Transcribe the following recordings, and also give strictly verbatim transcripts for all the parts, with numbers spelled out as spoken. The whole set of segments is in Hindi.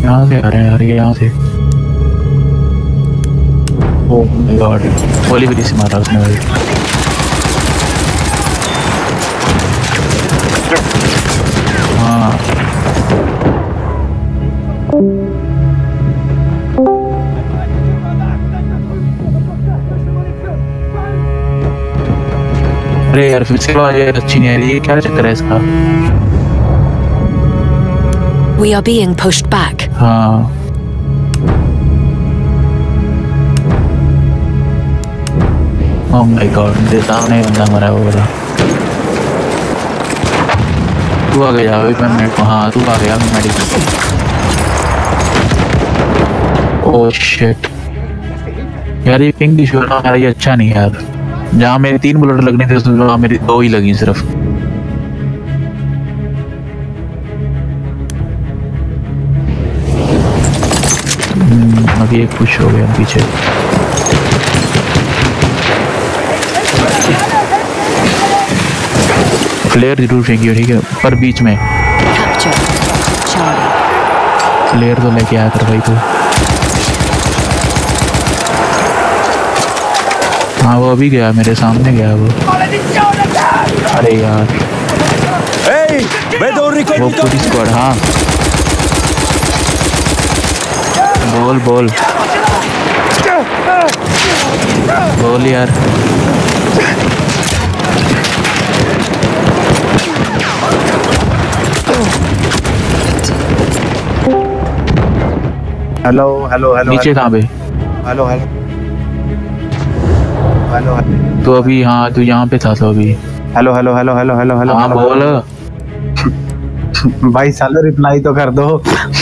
यहाँ से आ रहे हैं यार, ये यहाँ से। ओह माय गॉड, गोली भी से मारा उसने भाई। हाँ अरे यार फिर से आवाज़ अच्छी नहीं आ रही है, क्या चक्कर है इसका? We are being pushed back. हाँ ओह माय गॉड, मेरे सामने बंदा मरा हुआ था। तू आ गया भाई मैं को। हाँ तू आ गया, मैं मेडिकल। ओह शिट यार, ये पिंक इशू है यार, ये अच्छा नहीं है यार। जहाँ मेरी तीन बुलेट लगनी थी उसमें मेरी दो ही लगी सिर्फ। अभी एक पुश हो गया पीछे। फ्लेयर जरूर फेंकियो ठीक है, पर बीच में फ्लेयर तो लेके आया कर भाई तू। हाँ वो अभी गया, मेरे सामने गया वो। अरे यार वो पूरी स्क्वाड। हाँ बोल बोल बोल यार। हेलो हेलो हेलो नीचे कहाँ पे? हेलो हेलो हेलो तो अभी हाँ तू यहाँ पे था तो अभी। Hello hello hello hello hello hello हाँ बोल भाई सालो रिप्लाई तो कर दो।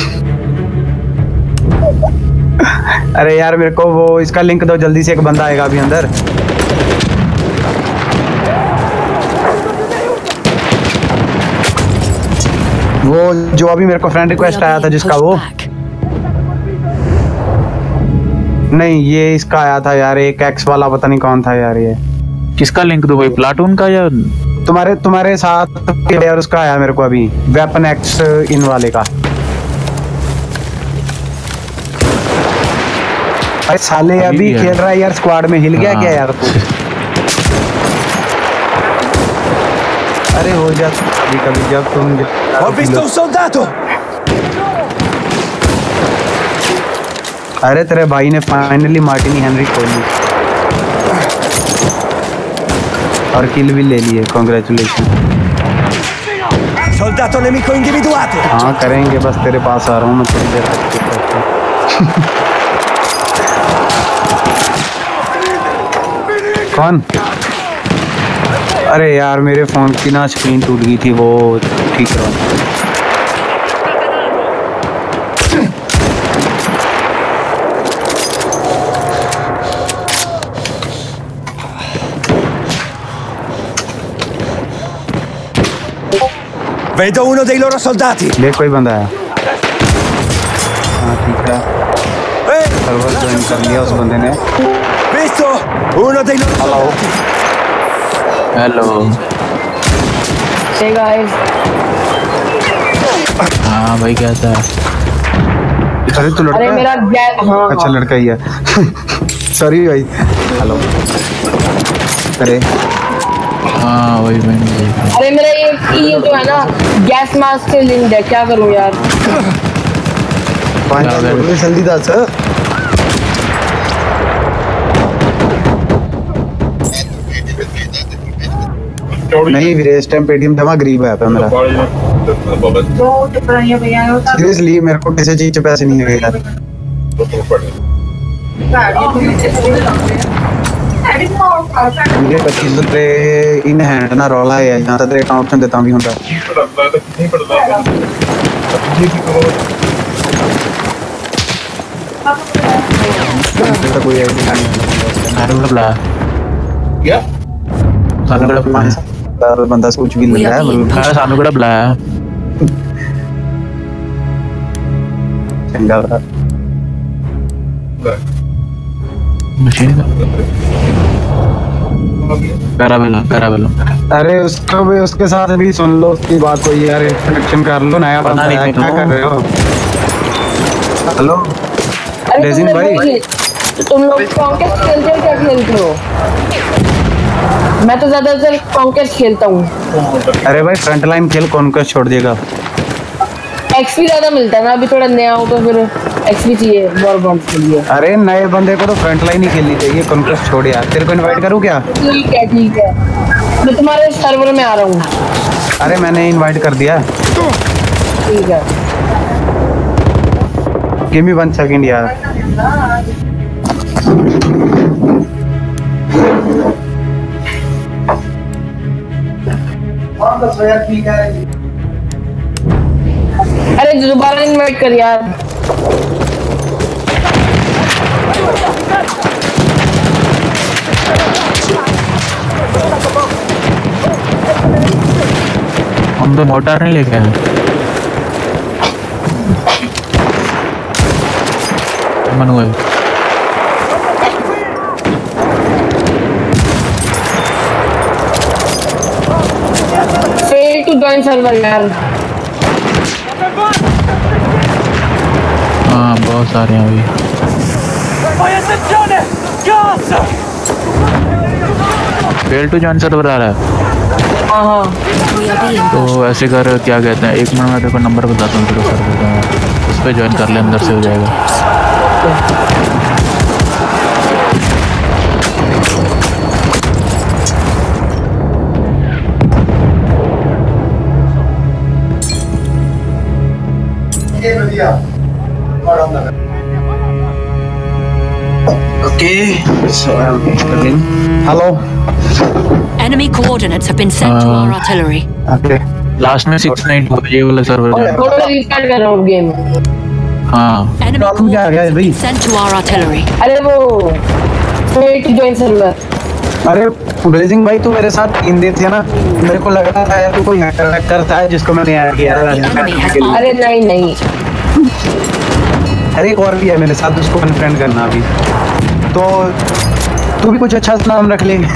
अरे यार मेरे को वो इसका लिंक दो जल्दी से, एक बंदा आएगा अभी अंदर। वो जो अभी मेरे को फ्रेंड रिक्वेस्ट आया था जिसका, वो नहीं ये इसका आया था यार, एक एक्स वाला, पता नहीं कौन था यार ये। किसका लिंक दो भाई, प्लाटून का या तुम्हारे तुम्हारे साथ यार? उसका आया मेरे को अभी, वेपन एक्स इन वाले का। अरे साले अभी, अभी खेल रहा है यार स्क्वाड में, हिल गया क्या यार तू? अरे हो जाता कभी कभी जब तुम। Ho visto un soldato! अरे तेरे भाई ने फाइनली मार्टिनी हेनरी खोल ली और किल भी ले लिए, कांग्रेचुलेशन। Soldato nemico individuato! हाँ करेंगे, बस तेरे पास आ रहा हूँ मैं थोड़ी देर तक। कौन? अरे यार मेरे फोन की ना स्क्रीन टूट गई थी, वो ठीक करो। Vedo uno dei loro soldati. देख कोई बंदा है। हाँ ठीक है, सर्वर ज्वाइन कर लिया उस बंदे ने। Visto uno dei loro soldati. Hello Hey guys. हाँ भाई कैसा है? अरे तू लड़का? अरे मेरा गैस। हाँ अच्छा लड़का ही है। सॉरी भाई। हेलो। अरे हाँ वही मैंने देखा। अरे मेरा ये ये जो है ना गैस मास्क से लिंक है, क्या करूँ यार? जल्दी दस। नहीं वीरे, इस टाइम पेटीएम जमा गरीब है मेरा। सीरियसली मेरे को किसी चीज से पैसे नहीं है यार। मुझे पच्चीस रुपए इन हैंड ना रोला है, यहाँ तक तेरे अकाउंट में देता भी होता। कोई आईडिया क्या बंदा सोच भी लग रहा है, सानू कड़ा बुलाया चंगा मशीन पैराबेलो पैराबेलो। अरे उसको भी उसके साथ भी सुन लो उसकी बात, कोई यार इंट्रोडक्शन कर लो, नया बंदा है, क्या कर रहे हो? हेलो अरे लेजिन तुमने भाई। बोली, तुम लोग कॉन्केस्ट खेलते हो क्या खेलते हो? मैं तो ज्यादातर कॉन्केस्ट खेलता हूँ। अरे भाई फ्रंट लाइन खेल, कॉन्क्वेस्ट छोड़ दिएगा। एक्सपी ज्यादा मिलता है ना, अभी थोड़ा नया हो तो फिर एक्सपी चाहिए वॉरबॉम्ब के लिए। अरे नए बंदे को तो फ्रंट लाइन ही खेलनी चाहिए, कॉन्क्वेस्ट छोड़ यार। तेरे को इनवाइट करूँ क्या? ठीक है ठीक है, मैं तुम्हारे सर्वर में आ रहा हूँ। अरे मैंने इनवाइट कर दिया। ठीक है, गिव मी वन सेकंड यार। अरे दोबारा इनवाइट कर यार। हम तो मोटर नहीं लेके आए। मनुएल फेल टू जॉइन सर्वर यार। हाँ बहुत सारे हैं अभी। फेल टू जॉइन सर्वर आ रहा है। हाँ हाँ, We are being तो ऐसे कर, क्या कहते हैं, एक मिनट में तेरे को नंबर बताता हूँ तेरे सर्वर का, उस पर ज्वाइन कर ले, अंदर से हो जाएगा। Okay, so I'm in. Hello. enemy coordinates have been sent to our artillery. Okay. Last में सिक्स नाइन टू ये वाला सर्वर ज्वाइन। थोड़ा रिस्टार्ट कर रहा हूँ गेम। हाँ Enemy Problem क्या आ गया है coordinates have भाई? been sent to our artillery. अरे वो फेल टू जॉइन सर्वर। अरे ब्लेजिंग भाई, तू मेरे साथ तीन दिन थे ना, मेरे को लग रहा था यार तू कोई हैकर करता है जिसको मैंने ऐड किया था। अरे नहीं नहीं, अरे एक और भी है मेरे साथ, उसको अनफ्रेंड करना अभी। तो तू भी कुछ अच्छा सा नाम रख ले।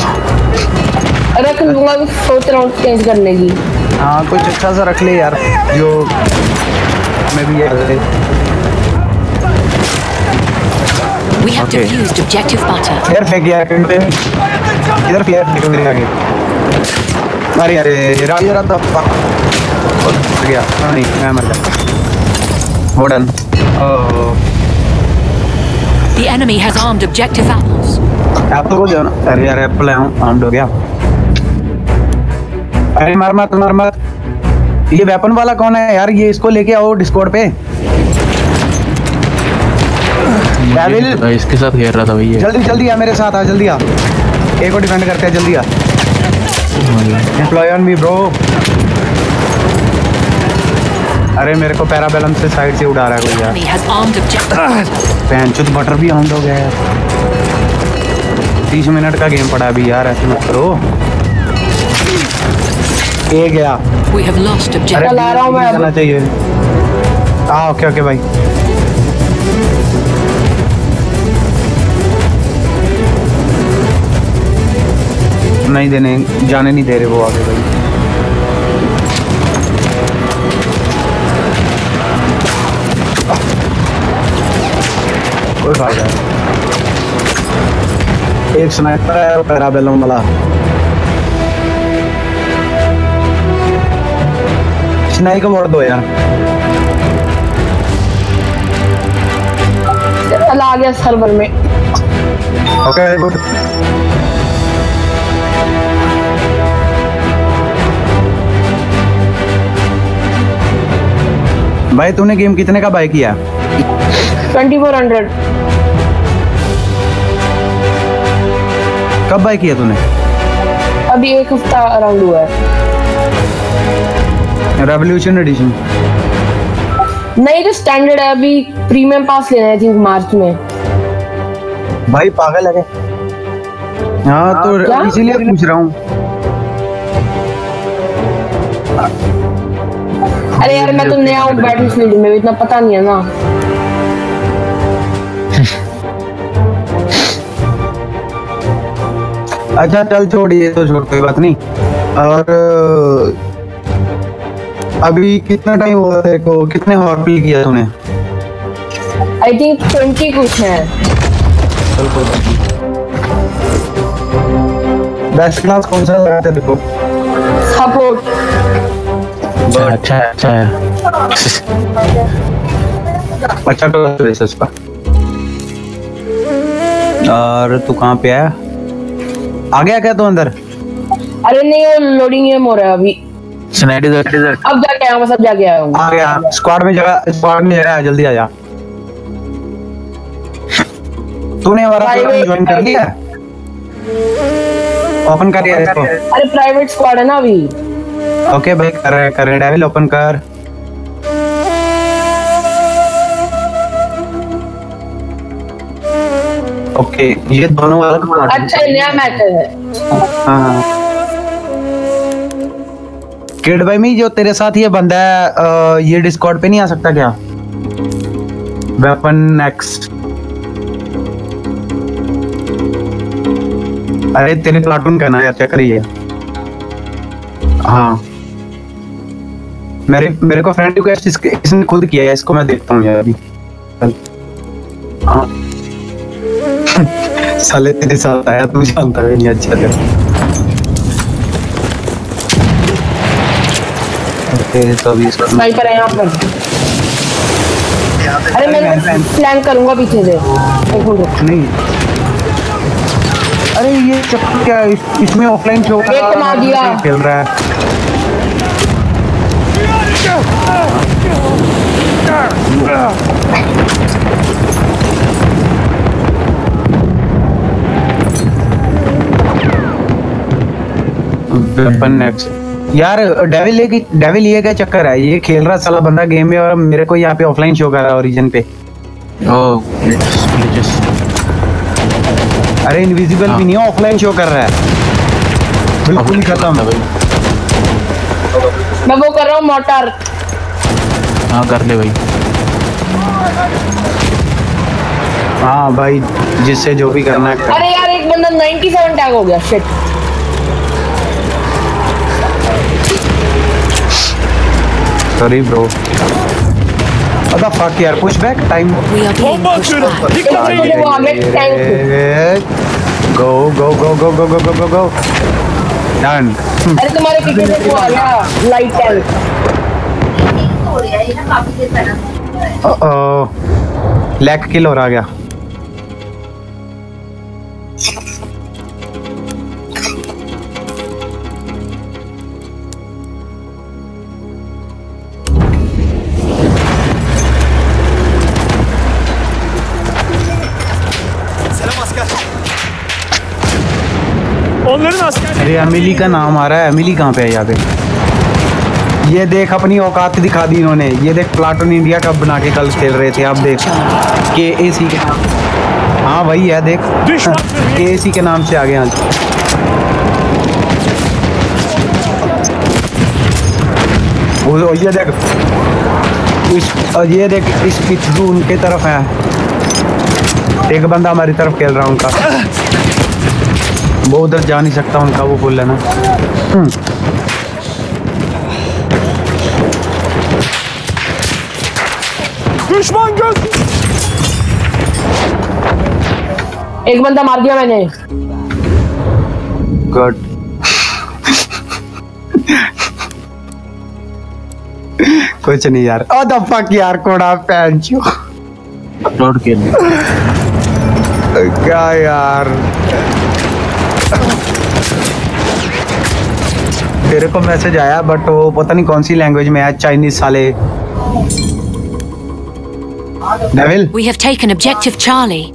रख लूंगा, अभी सोच रहा हूँ चेंज करने की। हाँ कुछ अच्छा सा रख ले यार, जो मैं भी याद रहे। We have Okay. defused objective butter. Flare फेंक यार, इधर फ्लेयर फेंक मेरे आगे। अरे अरे राजा राजा फक गया। नहीं मैं मर गया। हो done. Oh The enemy has armed objective apples. Apple को जाओ ना। अरे यार एप्पल है, आर्म्ड हो गया। अरे मार मत मार मत। ये वेपन वाला कौन है यार? ये इसको लेके आओ डिस्कॉर्ड पे। डेविल मुझे इसके साथ खेल रहा था भैया। जल्दी जल्दी आ, मेरे साथ आ, जल्दी आ। एक को डिफेंड करते हैं, जल्दी आ। Employ on me bro. अरे मेरे को पैराबेलम से साइड से उड़ा रहा है कोई यार। Enemy has armed objective. पैंचुत बटर भी आउंड हो गया यार। तीस मिनट का गेम पड़ा अभी यार, ऐसे मत करो। ये गया। We have lost अरे objective. चला रहा हूँ मैं अब। जाना चाहिए। हाँ ओके ओके भाई। नहीं देने, जाने नहीं दे रहे वो आगे भाई। कोई फायदा नहीं। एक स्नाइपर है और पैराबेलम वाला। स्नाइपर को मोड़ दो यार। चला आ गया सर्वर में। Okay good. भाई तूने गेम कितने का बाय किया? Twenty four hundred. कब बाय किया तूने? अभी एक हफ्ता अराउंड हुआ है। Revolution edition? नहीं तो स्टैंडर्ड है, अभी प्रीमियम पास लेना है थिंक मार्च में। भाई पागल है। हाँ तो क्या? इसीलिए पूछ रहा हूँ। अरे यार मैं तो नया हूँ बैटलफील्ड में, इतना पता नहीं है ना। अच्छा चल छोड़, ये तो छोड़, कोई बात नहीं। और अभी कितना टाइम हुआ तेरे को? कितने हॉर प्ले किया तूने? आई थिंक ट्वेंटी कुछ है। बेस्ट क्लास कौन सा लगाते देखो? सपोर्ट। अच्छा अच्छा है। अच्छा तो इसका। और तू कहाँ पे आया? आ गया क्या तू अंदर? अरे नहीं, वो लोडिंग गेम हो रहा है अभी। स्नाइडर अब जाके आया हूँ, सब जाके आया हूँ। आ गया। स्क्वाड में जगह, स्क्वाड में जगह है, जल्दी आ जा। तूने हमारा ज्वाइन कर लिया? ओपन कर यार इसको। अरे प्राइवेट स्क्वाड है ना अभी। ओके भाई, कर रहे कर रहे डेविल, ओपन कर। ओके, ये दोनों वाला अच्छा नया मैच है। हाँ। किड भाई मी जो तेरे साथ ये बंदा है, आ, ये डिस्कॉर्ड पे नहीं आ सकता क्या? Weapon next. अरे तेरे प्लाटून का ना यार, चेक करिए। हाँ मेरे मेरे को फ्रेंड रिक्वेस्ट इसके इसने खुद किया है, इसको मैं देखता हूँ यार अभी। हाँ साले तेरे साथ आया, तू जानता है नहीं। अच्छा तेरा तेरे तो अभी इसका स्नाइपर है यहाँ पर। अरे मैं प्लान करूंगा पीछे से। एक मिनट नहीं। अरे ये चक्कर क्या है? इस, इसमें ऑफलाइन शो एक तो मार दिया। खेल रहा है। Weapon next. यार डेविल ये डेविल ये क्या चक्कर है? ये खेल रहा साला बंदा गेम में और मेरे को यहाँ पे ऑफलाइन शो कर रहा है ओरिजिन पे। ओह ग्लिचेस। अरे इनविजिबल भी नहीं, ऑफलाइन शो कर रहा है। बिल्कुल खत्म है भाई। मैं वो कर रहा हूँ मोटर। हाँ कर ले भाई। हाँ भाई, जिससे जो भी करना है कर। अरे यार एक बंदा सत्तानवे टैग हो गया। शिट। Sorry bro. अबे फक यार, push back time. We are being pushed back. वो आगे टैंक। गो गो गो गो गो गो गो गो गो डन। अरे तुम्हारे पीछे से वो आ गया light tank. Oh lag kill और आ गया। अरे एमिली का नाम आ रहा है। एमिली कहाँ पे है यहाँ पे? ये देख अपनी औकात दिखा दी इन्होंने। ये देख प्लाटून इंडिया कब बना के कल खेल रहे थे। आप देख के ए सी के नाम। हाँ वही है, देख के ए सी के नाम से आ गए आज। वो ये देख इस ये देख इस पिछू उनके तरफ है। एक बंदा हमारी तरफ खेल रहा है उनका। वो उधर जा नहीं सकता उनका, वो बोल लेना। एक बंदा मार दिया मैंने। गुड। कुछ नहीं यार। ओ द फक यार, कोड़ा पैंचो अपलोड के लिए क्या यार? तेरे को मैसेज आया बट वो पता नहीं कौन सी लैंग्वेज में है। चाइनीज साले। Devil We have taken objective Charlie.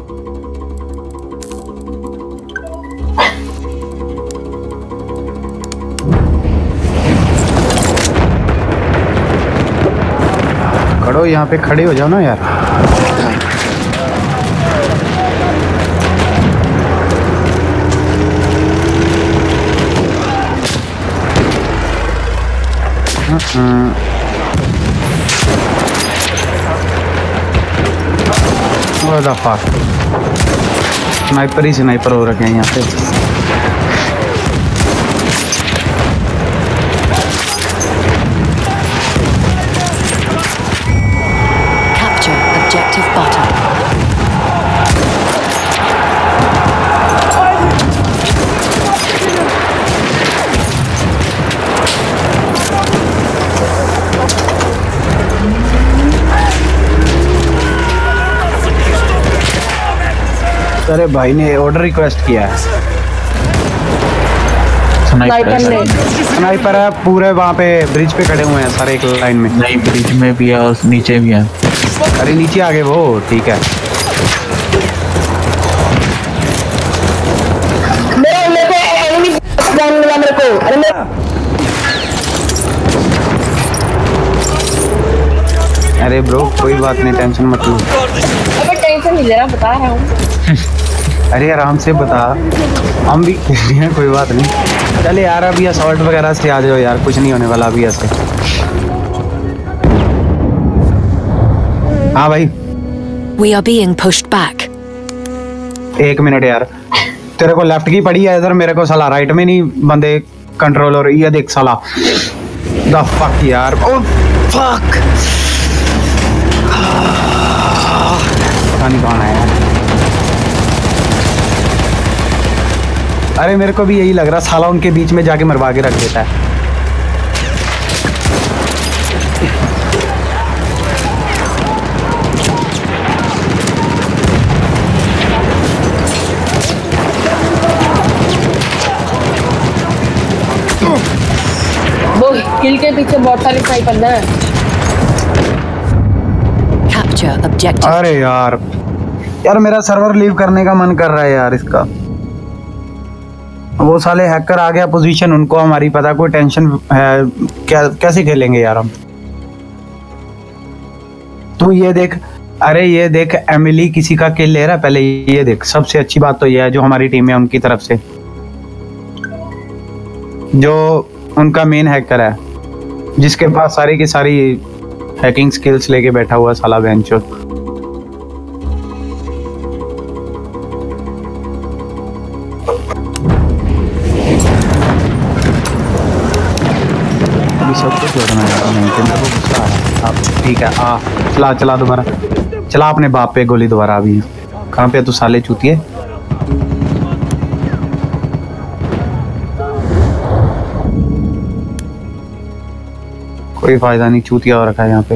खड़ो यहाँ पे, खड़े हो जाओ ना यार। What the fuck? स्नाइपर ही स्नाइपर हो रखे हैं यहाँ पे। Capture objective button. अरे भाई ने ऑर्डर रिक्वेस्ट किया है। स्नाइपर ने स्नाइपर है पूरे वहाँ पे ब्रिज पे खड़े हुए हैं सारे एक लाइन में। नहीं ब्रिज में भी है और नीचे भी है। अरे नीचे आ गए वो, ठीक है। मेरे मेरे को एनिमी जान मिला मेरे को। अरे मेरे अरे ब्रो कोई बात नहीं, टेंशन मत लो। अबे टेंशन नहीं ले रहा, बता रहा हूँ। अरे आराम से बता, हम भी खेल रहे हैं, कोई बात नहीं। चले यार अभी असॉल्ट वगैरह से आ जाओ यार, कुछ नहीं होने वाला अभी ऐसे। हाँ भाई We are being pushed back. एक मिनट यार, तेरे को लेफ्ट की पड़ी है इधर, मेरे को साला राइट में नहीं बंदे कंट्रोल हो रही है। देख साला द फक यार, ओ फक, पता नहीं कौन है यार। अरे मेरे को भी यही लग रहा, साला उनके बीच में जाके मरवा के रख देता है। वो हिल के पीछे बहुत सारे स्नाइपर हैं। Capture objective. अरे यार यार मेरा सर्वर लीव करने का मन कर रहा है यार इसका। वो साले हैकर आ गया पोजीशन, उनको हमारी पता, कोई टेंशन है क्या, कैसे खेलेंगे यार हम। तू ये देख, अरे ये देख एमिली किसी का किल ले रहा है पहले, ये देख। सबसे अच्छी बात तो ये है जो हमारी टीम है उनकी तरफ से, जो उनका मेन हैकर है जिसके पास सारी की सारी हैकिंग स्किल्स लेके बैठा हुआ साला बेंचो। अभी सब कुछ जोड़ना है, नहीं तो मेरे को गुस्सा आ रहा है। अब ठीक है, आ चला चला दोबारा चला अपने बाप पे गोली दोबारा। अभी कहाँ पे तू साले चूतिए? कोई फायदा नहीं, चूतिया हो रखा है यहाँ पे।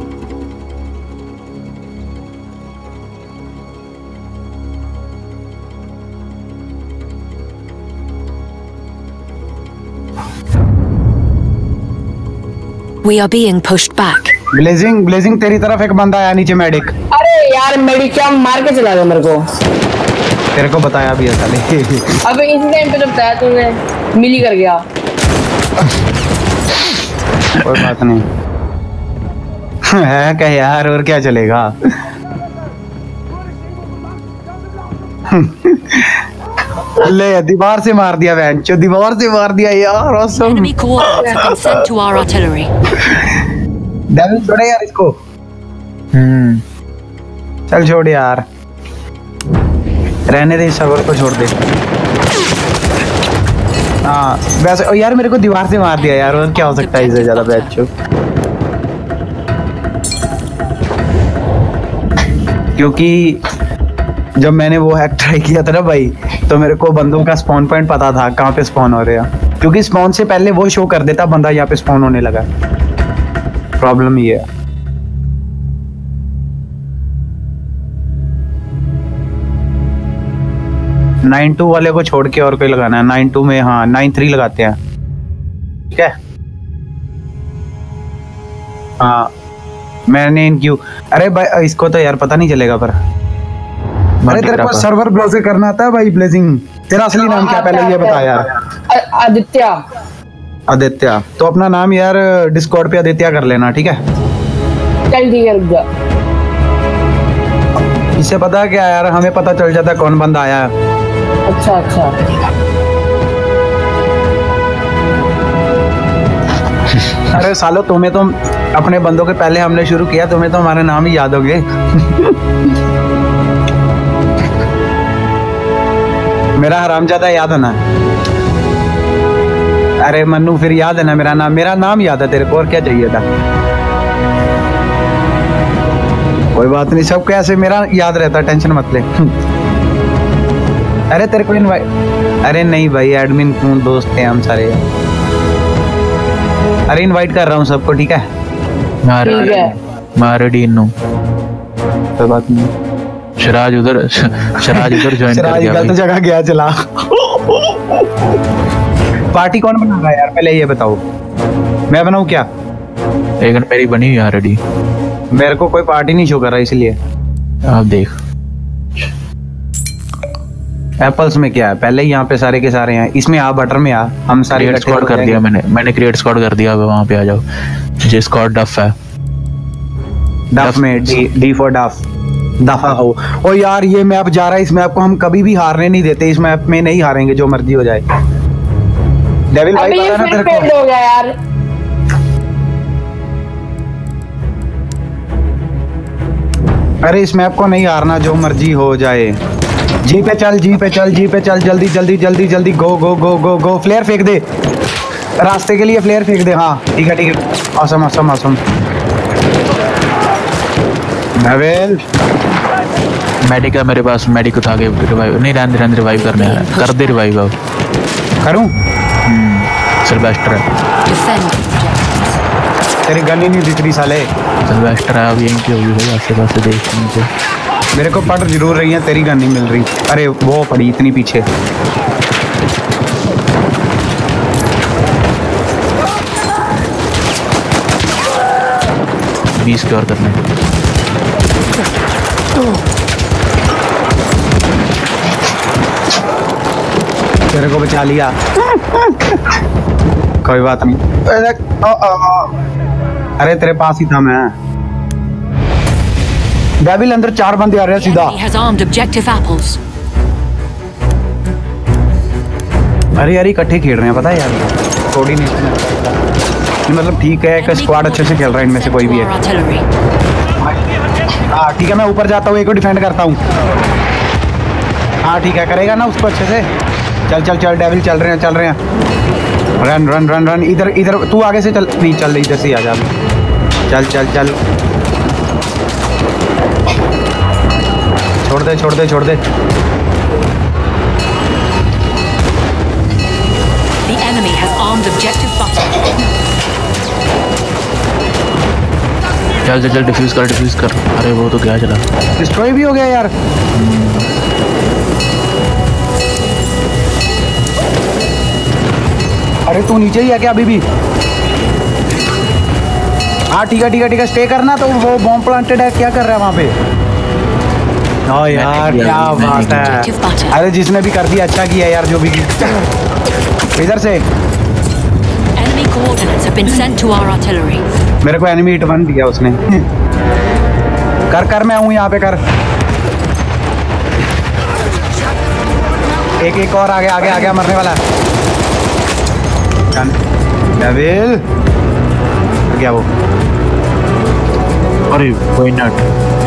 We are being pushed back. Blazing blazing तेरी तरफ एक बंदा आया नीचे, मेडिक। अरे यार मेडी क्या मार के चला गया मेरे को। तेरे को बताया भी है साले। अबे इसी टाइम पे तो बताया तूने, मिली कर गया। कोई बात नहीं है क्या यार, और क्या चलेगा। ले दीवार से मार दिया बेंचो, दीवार से मार दिया यार। Awesome. Enemy coordinates have been sent to our artillery. Devil छोड़े यार इसको। हम्म चल छोड़ यार, रहने दे, सर्वर को छोड़ दे। हाँ वैसे ओ यार मेरे को दीवार से मार दिया यार, और क्या हो सकता है इससे ज्यादा बेंचो। क्योंकि जब मैंने वो हैक ट्राई किया था ना भाई, तो मेरे को बंदों का स्पॉन पॉइंट पता था कहाँ पे स्पॉन हो रहे हैं, क्योंकि स्पॉन से पहले वो शो कर देता बंदा यहाँ पे स्पॉन होने लगा। प्रॉब्लम ये है। नाइन टू वाले को छोड़ के और कोई लगाना है। नाइन टू में हाँ नाइन थ्री लगाते हैं, ठीक है। हाँ मैंने इन क्यों, अरे भाई इसको तो यार पता नहीं चलेगा पर। अरे तेरे को सर्वर ब्राउज़र करना आता है भाई ब्लेजिंग? तेरा असली नाम क्या पहले ये बता यार। आदित्य। आदित्य, तो अपना नाम यार डिस्कॉर्ड पे आदित्य कर लेना, ठीक है। चल ठीक है, रुक जा। इससे पता है क्या यार, हमें पता चल जाता है कौन बंदा आया है। अच्छा अच्छा। अरे सालो तुम्हें तो अपने बंदों के पहले हमने शुरू किया, तुम्हें तो हमारे नाम ही याद हो गए। मेरा हरामजादा याद है ना? अरे मन्नू फिर याद है ना मेरा नाम? मेरा नाम याद है तेरे को, और क्या चाहिए था? कोई बात नहीं, सब कैसे मेरा याद रहता, टेंशन मत ले। अरे तेरे को इनवाइट, अरे नहीं भाई एडमिन क्यों, दोस्त हैं हम सारे। अरे इनवाइट कर रहा हूँ सबको, ठीक है? ठीक है। मारेडी नो, कोई बात नहीं। शराज उधर शराज उधर ज्वाइन कर शराज गया गलत भाई। जगह गया चला। पार्टी कौन बना रहा है यार, पहले ये बताओ। मैं बनाऊं क्या? एक मिनट, मेरी बनी हुई है ऑलरेडी। मेरे को कोई पार्टी नहीं शो कर रहा इसलिए। आप देख एप्पल्स में क्या है, पहले ही यहाँ पे सारे के सारे हैं। इसमें आ, बटर में आ, हम सारे क्रिएट इकट्ठे स्क्वाड हो कर दिया जाएंगे। मैंने मैंने क्रिएट स्क्वाड कर दिया। अब वहाँ पे आ जाओ। जे स्क्वाड डफ है। डफ में डी डी फॉर डफ, दफा हो। ओ यार ये मैप जा रहा है, इस मैप को हम कभी भी हारने नहीं देते। इस मैप में नहीं हारेंगे, जो मर्जी हो जाए। डेविल भाई अभी ये पता ना फिर तेरे फेड को। हो गया यार। अरे इस मैप को नहीं हारना, जो मर्जी हो जाए। जी पे चल, जी पे चल, जी पे चल, जल्दी जल्दी जल्दी जल्दी, गो गो गो गो गो। फ्लेयर फेंक दे रास्ते के लिए, फ्लेयर फेंक दे। हाँ ठीक है ठीक है, awesome awesome awesome. Devil medic है मेरे पास, मेडिक उठा के रिवाइव नहीं, रहने रहने रिवाइव करने है। कर दे रिवाइव अब। करूं? सिल्वेस्टर है। Defend objectives. तेरी गन ही नहीं दिख रही साले। सिल्वेस्टर है, अब यहीं पे होगी भाई, आसे पासे देख नीचे। मेरे को पड़ जरूर रही है, तेरी गन नहीं मिल रही। अरे वो पड़ी इतनी पीछे। बीस के और करने। तेरे को बचा लिया। कोई बात नहीं। अरे ओ, ओ, ओ। अरे तेरे पास ही था मैं। डेविल अंदर चार बंदे आ रहे हैं The सीधा। enemy has armed objective apples. अरे यार इकट्ठे खेल रहे हैं, पता है यार। कोऑर्डिनेशन मतलब ठीक है, एक Enemy स्क्वाड अच्छे से खेल रहा है, इनमें से कोई भी sent to है। our artillery. हाँ ठीक है, मैं ऊपर जाता हूँ, एक को डिफेंड करता हूँ। हाँ ठीक है, करेगा ना उसको अच्छे से। चल चल चल डेविल, चल रहे हैं चल रहे हैं। Run run run run. इधर इधर तू आगे से चल, नहीं चल इधर से ही आ जा। चल चल चल, छोड़ दे छोड़ दे छोड़ दे। The enemy has armed objective button. चल चल चल, डिफ्यूज कर डिफ्यूज कर। अरे वो तो क्या चला। डिस्ट्रॉय भी हो गया यार। अरे तू नीचे ही है क्या अभी भी? हाँ ठीक है ठीक है ठीक है, स्टे करना। तो वो बॉम्ब प्लांटेड है, क्या कर रहा है वहाँ पे? हाँ यार किया, क्या मैंने बात है। Objective button. अरे जिसने भी कर दिया अच्छा किया यार, जो भी। इधर से Enemy coordinates have been sent to our artillery. मेरे को एनिमी हिट वन दिया उसने। कर कर, मैं हूँ यहाँ पे, कर। एक एक और आगे आगे आगे मरने वाला है। डेविल क्या वो? अरे कोई नट।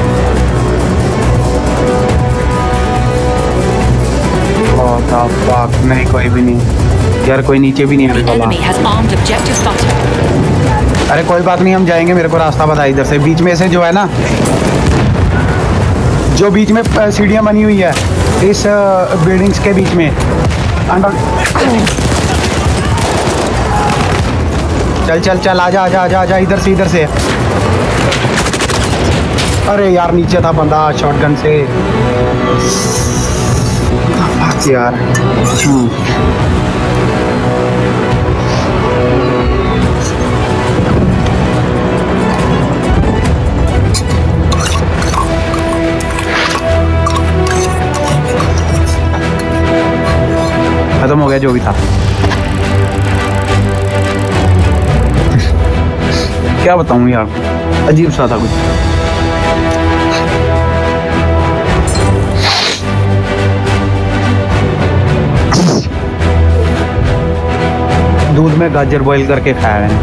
नहीं कोई भी नहीं यार, कोई नीचे भी नहीं The आने वाला। enemy has armed objective button. अरे कोई बात नहीं, हम जाएंगे। मेरे को रास्ता पता है इधर से, बीच में से जो है ना, जो बीच में अ, सीढ़ियाँ बनी हुई है इस बिल्डिंग्स के बीच में अंडर। चल चल चल, आजा आजा आजा आजा, इधर से इधर से। अरे यार नीचे था बंदा शॉटगन से यार। हम्म। खत्म हो गया जो भी था। क्या बताऊं यार, अजीब सा था कुछ। दूध में गाजर बॉईल करके खाया मैंने।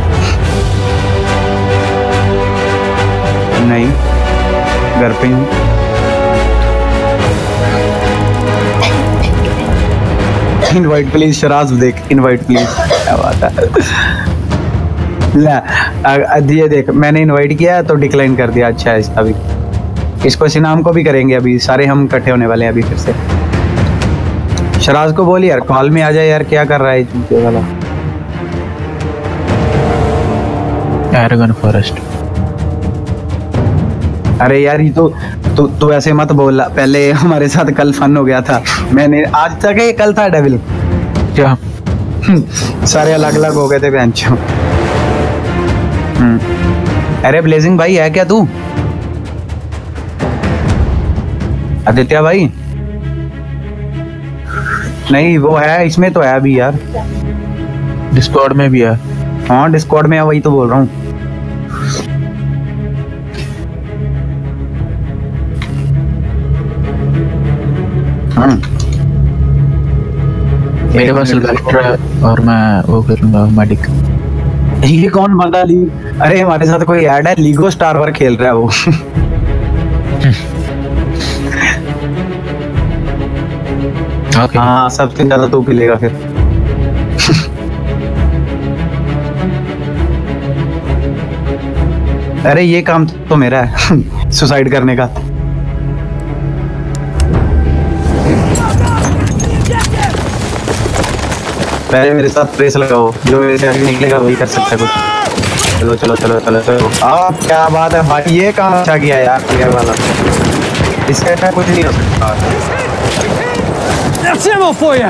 नहीं, घर पे ही। इनवाइट प्लीज शराज, देख इनवाइट प्लीज। क्या बात है। ला ये देख, मैंने इनवाइट किया तो डिक्लाइन कर दिया। अच्छा है, इसका भी, इसको सिनाम को भी करेंगे। अभी सारे हम इकट्ठे होने वाले हैं अभी फिर से। शराज को बोल यार कॉल में आ जाए यार, क्या कर रहा है चूतिया वाला। Argonne forest. अरे यार ये तो तू तू ऐसे मत बोल, पहले हमारे साथ कल फन हो गया था, मैंने आज तक ये कल था डेविल क्या सारे अलग अलग हो गए थे बेंचों। अरे ब्लेजिंग भाई है क्या तू? आदित्य भाई नहीं वो है, इसमें तो है अभी यार, डिस्कॉर्ड में भी है। हाँ डिस्कॉर्ड में है, वही तो बोल रहा हूँ। मेरे पास सिल्वेस्टर है और मैं वो करूंगा मेडिक। ये कौन बंदा ली? अरे हमारे साथ कोई ऐड है, लीगो स्टार वर खेल रहा है वो। ओके हाँ सबसे ज्यादा तू पिलेगा फिर। अरे ये काम तो मेरा है सुसाइड करने का। पहले मेरे साथ प्रेस लगाओ, जो मेरे से आगे निकलेगा वही कर सकता है कुछ। चलो चलो चलो चलो चलो। आप क्या बात है भाई, ये काम अच्छा किया यार प्लेयर वाला, इसका अच्छा कुछ नहीं हो सकता। That's ammo for you!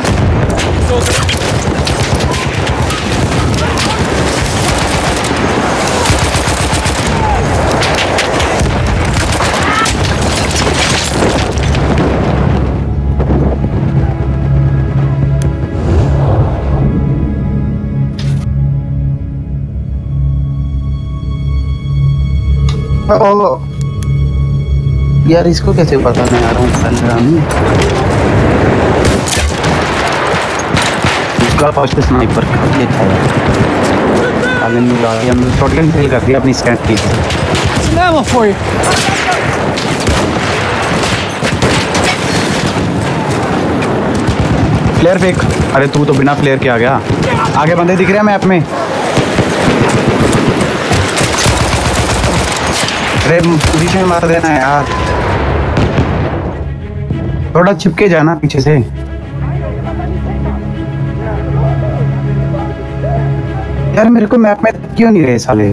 ओ यार इसको कैसे पता मैं आ रहा हूँ चल रहा हूँ। इसका फर्स्ट स्नाइपर का ये था यार, आलन ने गाड़ी हम शॉटगन फेल कर दिया अपनी स्टैंड की। Ammo for you! फ्लेयर फेंक। अरे तू तो बिना फ्लेयर के आ गया। आगे बंदे दिख रहे हैं मैप में। अरे पीछे मार देना यार, थोड़ा चिपके जाना पीछे से। यार मेरे को मैप में क्यों नहीं रहे साले?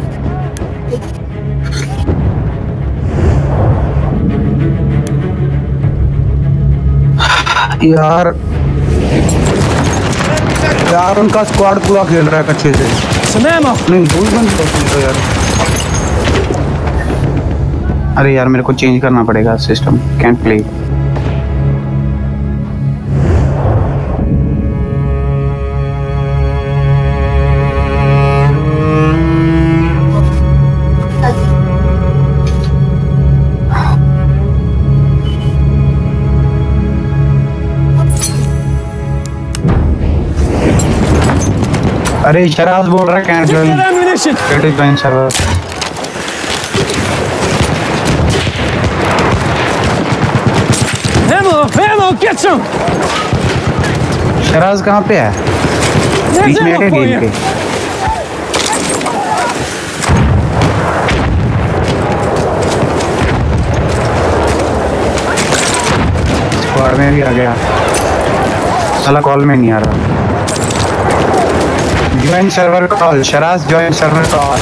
यार यार उनका स्क्वाड पूरा खेल रहा है अच्छे से। Some ammo! नहीं भूल बंद तो यार। अरे यार मेरे को चेंज करना पड़ेगा सिस्टम, कैंट प्ले। अरे शराब बोल रहा है can't Get join, ammunition! Can't join शराब। Ammo! Ammo! Get some! Sharaz कहाँ पे है? बीच There's में है ammo for गेम you! के। स्क्वाड में भी आ गया, साला कॉल में नहीं आ रहा। Join server call, Sharaz join server call.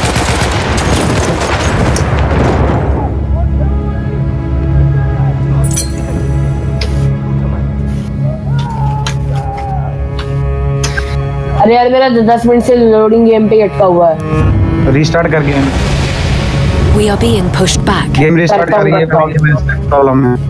अरे यार मेरा दस मिनट से लोडिंग गेम पे अटका हुआ है। रीस्टार्ट कर game, We are being pushed back. Game restart कर, ये प्रॉब्लम है।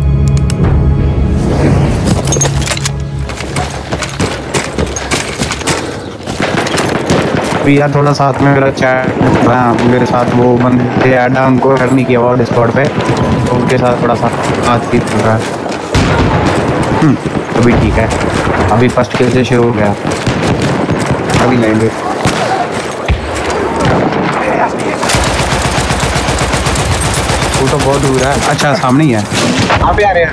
यार थोड़ा साथ में मेरा चैट, हाँ मेरे साथ वो बंदे ऐड है, उनको ऐड नहीं किया हुआ डिस्कॉर्ड पे, तो उनके साथ थोड़ा सा बातचीत कर रहा है। अभी ठीक है, अभी फर्स्ट किल से शुरू हो गया, अभी लेंगे। वो तो बहुत दूर है। अच्छा सामने ही है, यहाँ पे आ रहे हैं।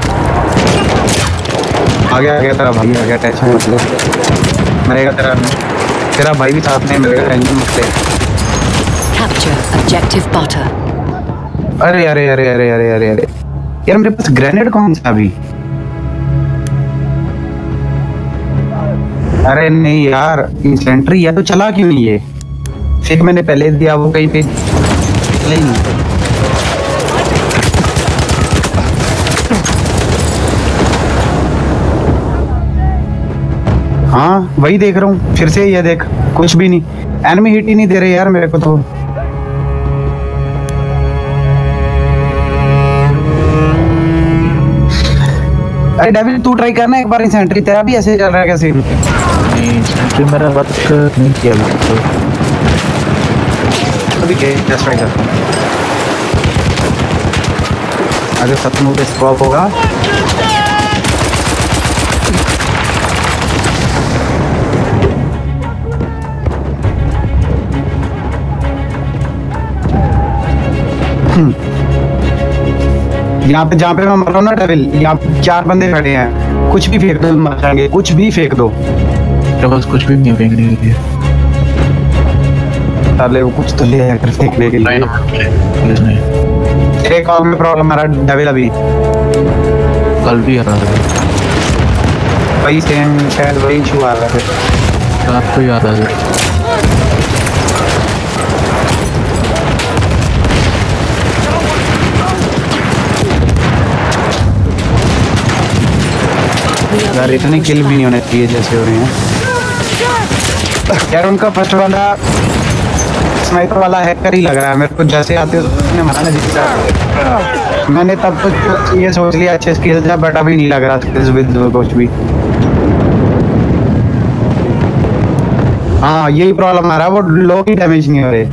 आ गया आ गया तेरा भाई आ गया, टेंशन मत ले, मरेगा तेरा तेरा भाई भी साथ में मरेगा, टेंशन मत ले। Capture objective butter. अरे अरे अरे अरे अरे अरे अरे यार मेरे पास ग्रेनेड कौन सा अभी? अरे नहीं यार इंसेंट्री है तो चला क्यों नहीं ये? फिर मैंने पहले दिया वो कहीं पे नहीं। हाँ वही देख रहा हूँ फिर से, ये देख कुछ भी नहीं, एनिमी हिट ही नहीं दे रहे यार मेरे को तो। अरे डेविल तू ट्राई करना एक बार सेंट्री, तेरा भी ऐसे चल रहा है कैसे? नहीं सेंट्री मेरा वर्क नहीं किया अभी तो। अभी के टेस्ट ट्राई करता हूँ, अगर सतनू पे स्कॉप होगा। यहाँ पे जहाँ पे मैं मर रहा हूँ ना डेविल, यहाँ पे चार बंदे खड़े हैं, कुछ भी फेंक दो मर जाएंगे, कुछ भी फेंक दो। तो बस कुछ भी नहीं फेंकने के लिए, साले वो कुछ तो ले आया कर फेंकने के लिए। एक और में प्रॉब्लम आ रहा डेविल, अभी कल भी आ रहा था वही सेम, शायद वही इशू आ रहा है, रात को ही आ रहा था। यार इतने किल भी नहीं होने चाहिए जैसे हो रहे हैं यार। उनका फर्स्ट वाला स्नाइपर वाला हैकर ही लग रहा है मेरे को, जैसे आते उसने मारा ना जिसका, मैंने तब तो ये सोच लिया अच्छे स्किल्स है, बट अभी नहीं लग रहा स्किल्स विद कुछ भी। हाँ यही प्रॉब्लम आ रहा है, वो लो की डैमेज नहीं हो रहे।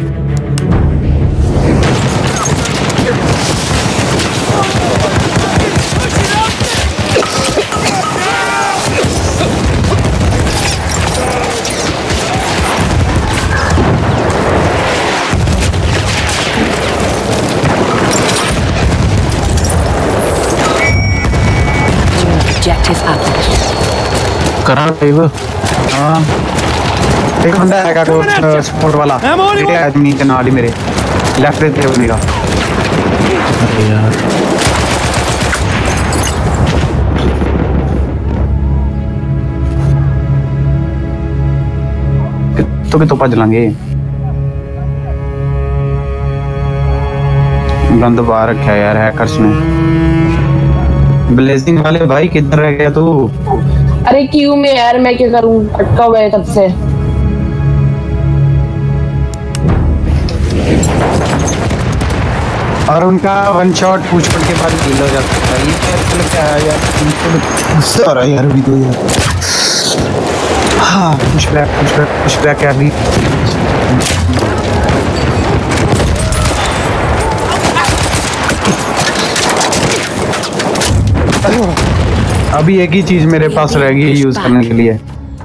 Objective apples. करा भाई वो। हाँ एक बंदा है को सपोर्ट वाला, ये आदमी के नाल ही मेरे लेफ्ट पे होने का। अरे यार तो के तो भज लांगे, गंद बाहर रखा यार हैकर्स ने। ब्लेजिंग वाले भाई किधर रह गया तू? अरे क्यों में यार, मैं क्या करूं, अटका हुआ है तब से। और उनका वन शॉट पूछ पड़ के बाद किल हो जाता है। ये क्या क्या है यार, गुस्सा आ रहा है यार अभी तो यार। हाँ push back push back push back यार भी। अभी एक ही चीज मेरे पास रह गई यूज करने के लिए।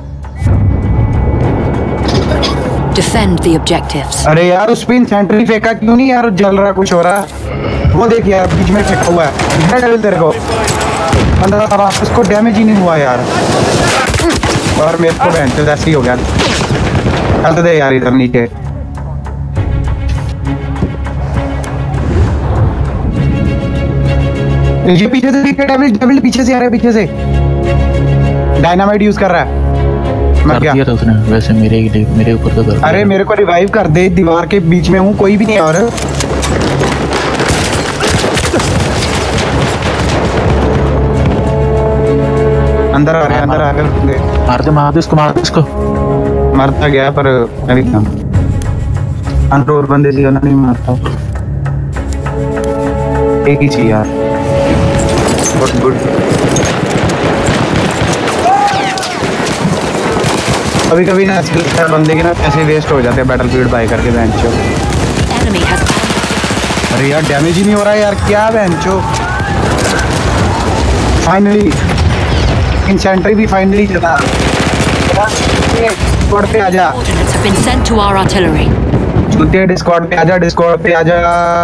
Defend the objectives. अरे यार उस पिन सेंट्री फेंका क्यों नहीं यार, जल रहा कुछ हो रहा। वो देख यार बीच में फेंका हुआ है, डेविल तेरे को पंद्रह था, उसको डैमेज ही नहीं हुआ यार। और मेरे को बहन तो ऐसे ही हो गया। चल दे यार इधर नीचे। ये पीछे से देख, डेविल डेविल पीछे से आ रहा है, पीछे से डायनामाइट यूज कर रहा है। कर दिया था उसने वैसे मेरे ही मेरे ऊपर तो कर। अरे मेरे को रिवाइव कर दे, दीवार के बीच में हूँ, कोई भी नहीं है। और अंदर आ रहे अंदर आ गए, मार दे मार दे इसको मार दे इसको। मरता गया पर अभी क्या अंदर और बंदे जी नहीं मारता। एक ही चीज यार, गुड गुड। कभी कभी ना बंदे के ना पैसे वेस्ट हो जाते हैं बैटल फील्ड बाय करके बेंचो। Enemy has. अरे यार डैमेज ही नहीं हो रहा है यार, क्या बेंचो। फाइनली इन सेंट्री भी फाइनली चला। डिस्कॉर्ड पे आजा, Coordinates have been sent to our artillery. चूतिया डिस्कॉर्ड पे आजा, डिस्कॉर्ड पे आजा।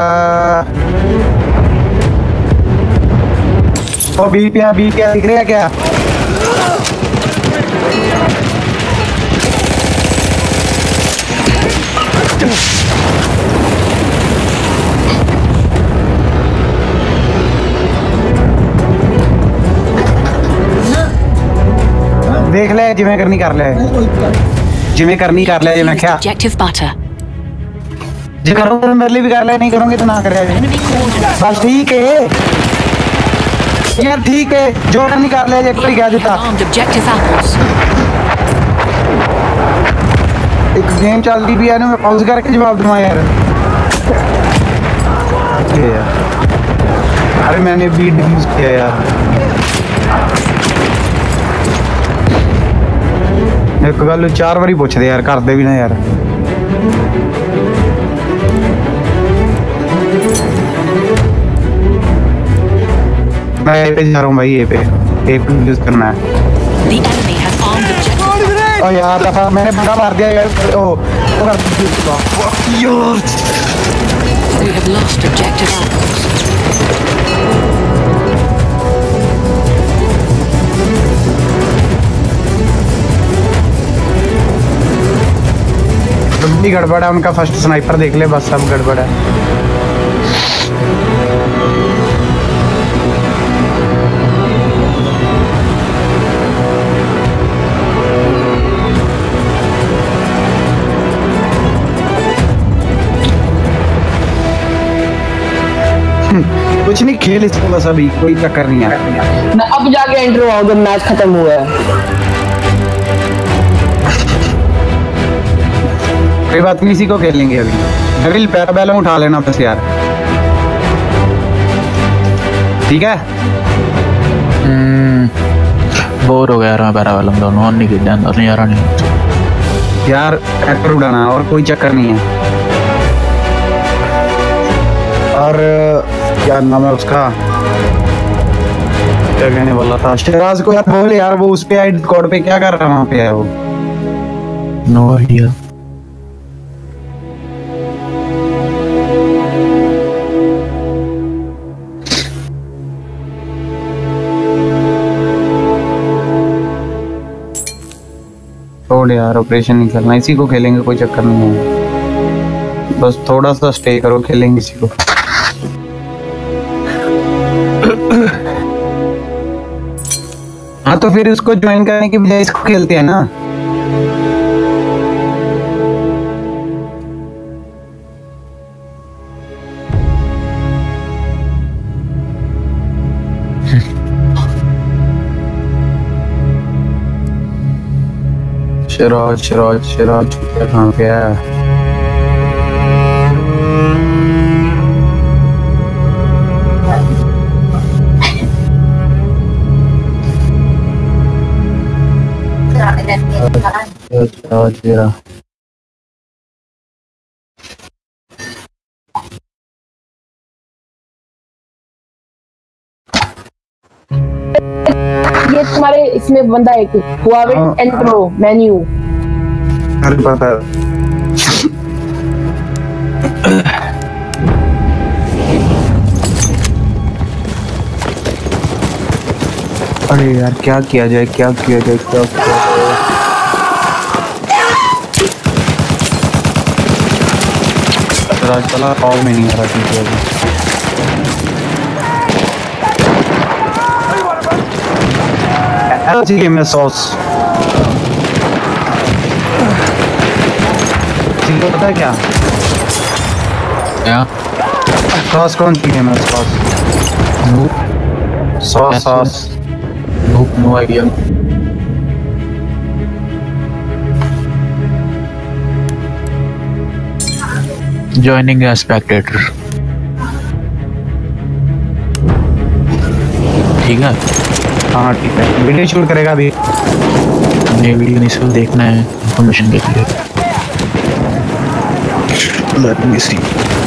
ओ बी पे बी क्या दिख रहा है क्या? देख ले जिਵੇਂ करनी कर ले, जिਵੇਂ करनी कर ले। मैं क्या Objective butter. जे करो तो मेरे लिए भी कर ले, नहीं करोगे तो ना करे। Enemy coordinates. बस ठीक है यार, ठीक है जो करनी कर ले। एक बार क्या देता Armed objective apples. गेम चलती भी है ना, मैं पॉज करके जवाब दूंगा यार। ये यार अरे मैंने भी डिफ्यूज किया यार। एक गल चार बारी पूछते यार, करते भी ना यार। मैं ए पे जा रहा हूँ भाई, ए पे ए पे यूज करना है। The enemy has armed objective. ओ यार दफा मैंने बंदा मार दिया यार। ओ ओ यार We have lost objective apples. भी गड़बड़ है उनका। फर्स्ट स्नाइपर देख ले, बस सब गड़बड़ है। कुछ नहीं, खेल इसको बस, अभी कोई चक्कर नहीं है। मैं अब जाके एंटर हुआ हूँ जब मैच खत्म हुआ है। कोई बात नहीं, इसी को खेल लेंगे अभी। डेविल पैराबैलम उठा लेना बस यार, ठीक है। बोर हो गया यार मैं पैराबैलम दोनों नहीं खेलने अंदर नहीं आ रहा नहीं यार। ट्रैक्टर उड़ाना और कोई चक्कर नहीं है। और क्या नाम है उसका, क्या कहने वाला था, शहराज को यार बोल यार, वो उस पे आई कोड पे क्या कर रहा है वहाँ पे है वो। No idea. छोड़ यार, ऑपरेशन नहीं करना, इसी को खेलेंगे, कोई चक्कर नहीं है। बस थोड़ा सा स्टे करो, खेलेंगे इसी को। हाँ तो फिर उसको ज्वाइन करने की बजाय इसको खेलते हैं ना। शराज शराज शराज कहाँ पे है? शराज तेरा ये तुम्हारे इसमें बंदा एक हुआवे एंट्रो मेन्यू। अरे पता अरे यार क्या किया जाए, क्या किया जाए, क्या किया जाए। राज चला पाव में नहीं आ रहा ठीक है। ऐसी गेम में सॉस ठीक है, पता है क्या क्या सॉस कौन सी गेम है? Sauce sauce sauce no idea. Joining as spectator। ठीक है, हाँ ठीक है। वीडियो शूट करेगा अभी? हमने वीडियो नहीं, सिर्फ देखना है इंफॉर्मेशन के लिए। Let me see।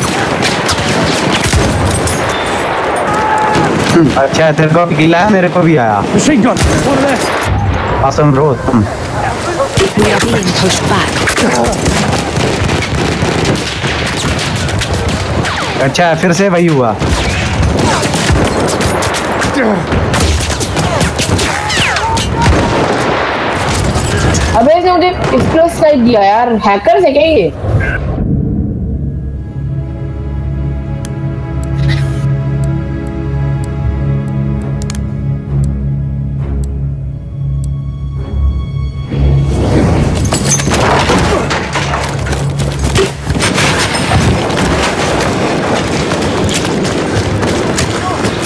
अच्छा तेरे को भी गिला है, मेरे को भी आया। Machine gun. One less. Assam rose We are being pushed back. अच्छा फिर से वही हुआ। अबे इसने मुझे एक्सप्लोस टाइप दिया यार, हैकर है क्या ये?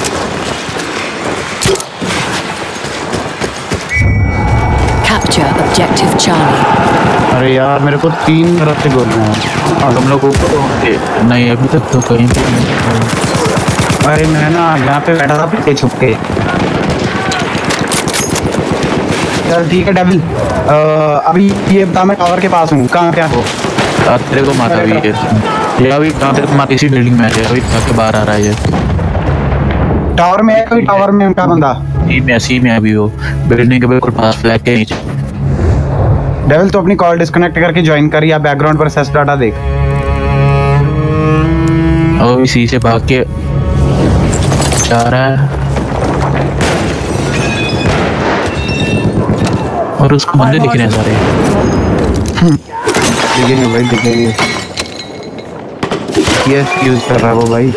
Capture objective Charlie. अरे यार मेरे को तीन तरफ से गोलियां हैं और हम लोग ऊपर होंगे। नहीं अभी तक तो कहीं पे नहीं। अरे मैं ना यहाँ पे बैठा था पीछे छुप के। चल ठीक है डेविल, अभी ये बता मैं टावर के पास हूँ, कहाँ क्या हो? तेरे को माता भी है ये अभी कहाँ तेरे को माता इसी बिल्डिंग में है अभी तक बाहर आ रहा है ये। टावर में है कोई? टावर में उनका बंदा सी में सी में अभी वो बिल्डिंग के बिल्कुल पास फ्लैग के नीचे। डेविल तो अपनी कॉल डिस्कनेक्ट करके ज्वाइन कर या बैकग्राउंड पर सेस डाटा देख। और इसी से भाग के जा रहा है और उसको बंदे दिख रहे हैं सारे। दिखेंगे भाई दिखेंगे, ये यूज कर रहा है वो भाई।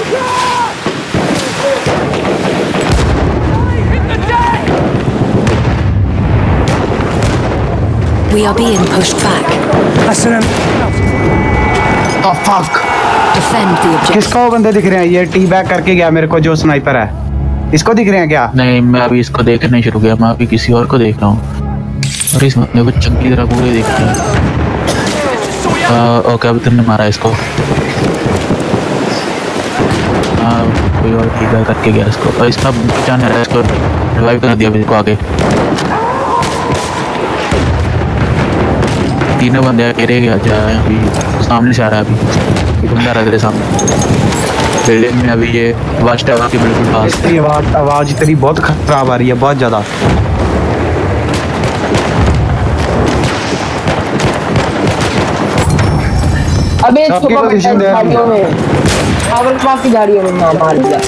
We are being pushed back. Oh fuck! Defend the objective. किसको वो बंदे दिख रहे हैं? ये टी बैक करके गया मेरे को जो स्नाइपर है, इसको दिख रहे हैं क्या? नहीं मैं अभी इसको देखना नहीं शुरू किया, मैं अभी किसी और को देख रहा हूँ और इस बंदे को चंगी तरह पूरे देख रहा है। ओके अभी तुमने मारा इसको। हाँ कोई और टी बैक करके गया इसको और इसका जान है इसको रिवाइव कर दिया इसको आगे। तीनों बंदे अकेले गया जा रहे हैं अभी, सामने से आ रहा है अभी बंदा रहा तेरे सामने बिल्डिंग में। अभी ये वाच टावर के बिल्कुल पास। इसकी आवाज आवाज तेरी बहुत खराब आ रही है, बहुत ज्यादा। अबे सबकी इसको position दे रही है। गाड़ियों में टावर के पास की गाड़ियों में मार मार दिया।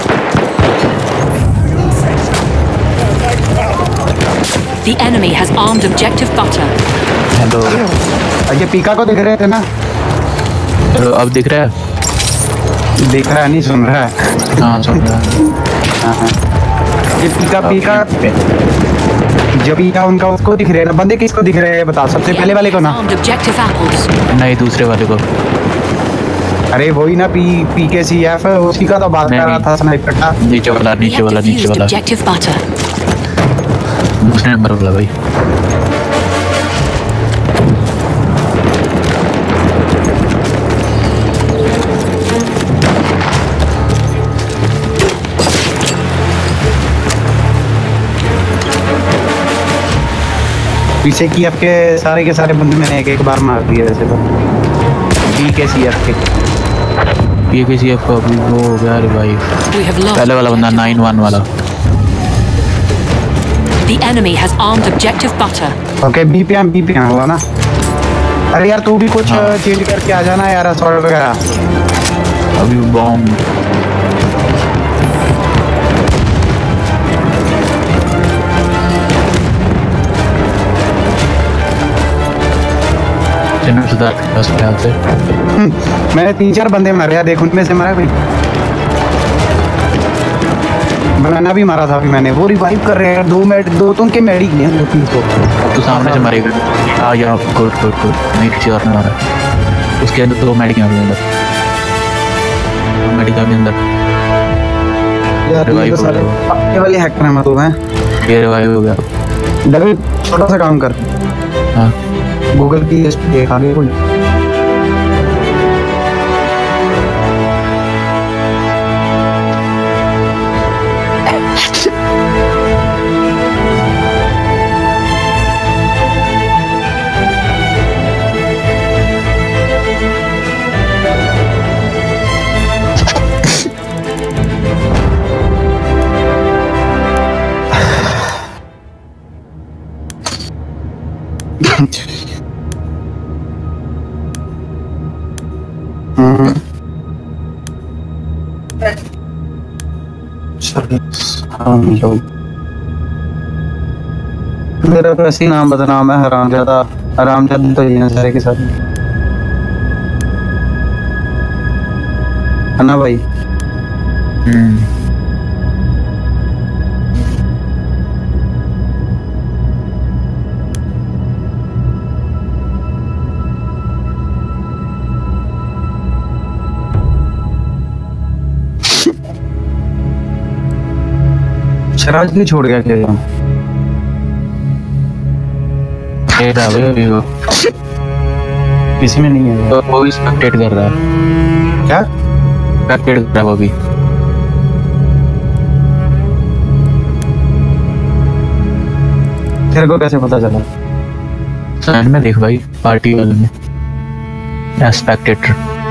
The enemy has armed objective butter. Hello ये पीका को दिख रहे थे ना? हेलो अब दिख रहा है? दिख रहा है नहीं, सुन रहा है। हाँ सुन रहा है। हाँ, हाँ। ये पीका पीका जो पीका उनका उसको दिख रहे हैं ना? बंदे किसको दिख रहे हैं बता, सबसे पहले वाले को ना? Armed objective apples. नहीं दूसरे वाले को। अरे वही ना पी पी के सी एफ, उसी का तो बात कर रहा था स्नाइपर का। नीचे वाला We नीचे have वाला नीचे defused वाला objective butter. दूसरे नंबर वाला भाई। पीछे की आपके सारे के सारे बंदे मैंने एक एक बार मार दिए वैसे तो। पी के सी एफ के ये किसी आपको अभी वो हो गया रिवाइव। We have lost. पहले वाला बंदा नाइन वन वाला। The enemy has armed objective butter. Okay B पे बी पे हुआ ना? अरे यार तू भी कुछ हाँ। चेंज करके आ जाना यार, असॉल्ट वगैरह। अभी बॉम्ब जनरल सुधार के पास ख्याल से मैंने तीन चार बंदे मारे यार, देख उनमें से मारा भाई। बनाना भी मारा था अभी मैंने, वो रिवाइव कर रहे हैं। दो मिनट दो तो उनके मेडिक हैं, दो तीन तो। तो सामने से मारेगा। हाँ यहाँ गुड गुड गुड नहीं किसी और ने मारा। उसके अंदर दो मेडिक हैं अभी अंदर, मेडिक अभी अंदर। यार ये रिवाइव तो हो सारे गया। पक्के वाले हैकर हैं मतलब हैं। ये रिवाइव हो गया। डबल छोटा सा काम कर, हाँ गूगल की लिस्ट देख आगे कोई। मेरा तो ऐसे ही नाम बदनाम है, हरामजादा। हरामजादा तो ये हैं सारे के सारे, है ना भाई? हम्म शराज क्यों छोड़ गया क्या? ये रहा भाई अभी वो किसी में नहीं है वो वो भी स्पेक्टेट कर रहा है। क्या? स्पेक्टेट कर रहा है वो भी। तेरे को कैसे पता चला? साइड में देख भाई पार्टी वाले में या स्पेक्टेटर।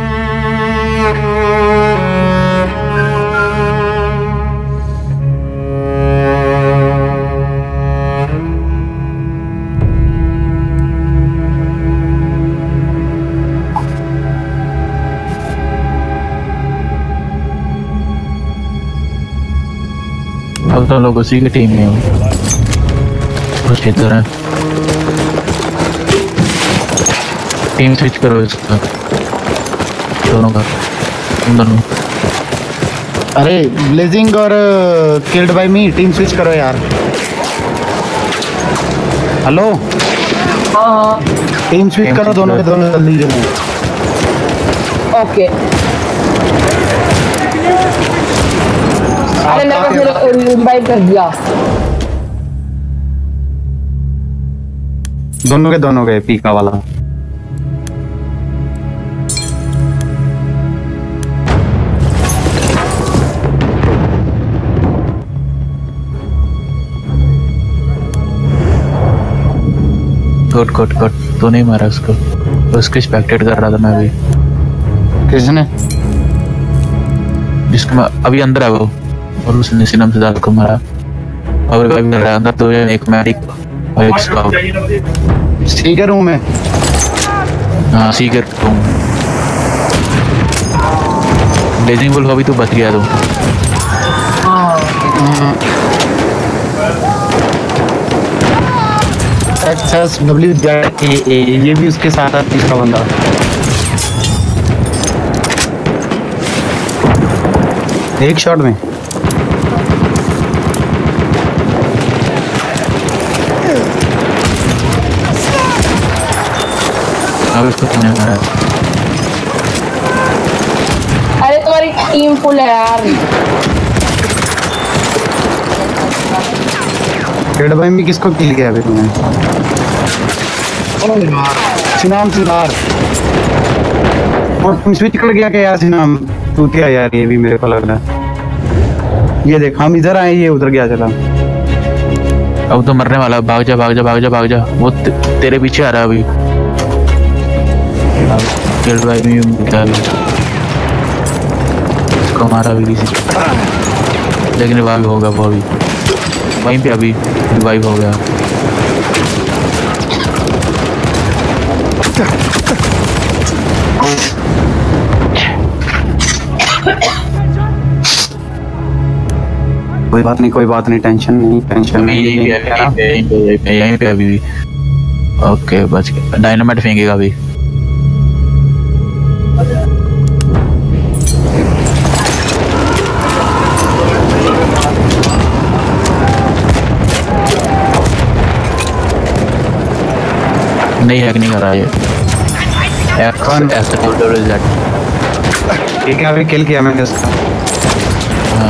अब तो लोग उसी की टीम में हो अच्छी तरह। टीम स्विच करो इसका दोनों का दोनों। अरे ब्लेजिंग और killed by me team switch करो यार। हेलो हाँ हाँ टीम स्विच Team करो switch दोनों के करो। दोनों जल्दी जल्दी। ओके। अरे मैं तो फिर इनवाइट कर दिया। दोनों के दोनों गए पीका वाला। गुड गुड गुड तू नहीं मारा उसको उसके स्पेक्टेट कर रहा था मैं अभी। किसने? जिसको मैं अभी अंदर है वो और उसने सिनम से दाल को मारा और अभी कर रहा है अंदर तो एक मेडिक और एक स्काउट। ठीक है रूम में। हाँ सीकर तुम ब्लेजिंग वुल्फ अभी तो बच गया तू। Access W Z A A ये भी उसके साथ है तीसरा बंदा। एक शॉट में अब इसको तुमने मारा। अरे तुम्हारी टीम फुल है यार। रेड भाई में किसको किल किया अभी तुमने? सिनाम सिनार और तुम स्विच कर गया क्या यार? सिनाम तू क्या यार? ये भी मेरे को लग रहा है। ये देख हम इधर आए ये उधर गया चला। अब तो मरने वाला भाग जा भाग जा भाग जा भाग जा वो ते, तेरे पीछे आ रहा है अभी। किल्ड बाय मी मिलता है उसको मारा अभी किसी लेकिन रिवाइव होगा वो अभी वहीं पे अभी रिवाइव हो गया। कोई बात नहीं कोई बात नहीं टेंशन नहीं टेंशन अभी नहीं। यहीं पे यहीं पे यहीं पे यहीं पे अभी भी ओके बच गया। डायनामाइट फेंकेगा अभी। नहीं हैक नहीं कर रहा ये कौन? X W Z. ठीक है अभी किल किया मैंने उसका। हाँ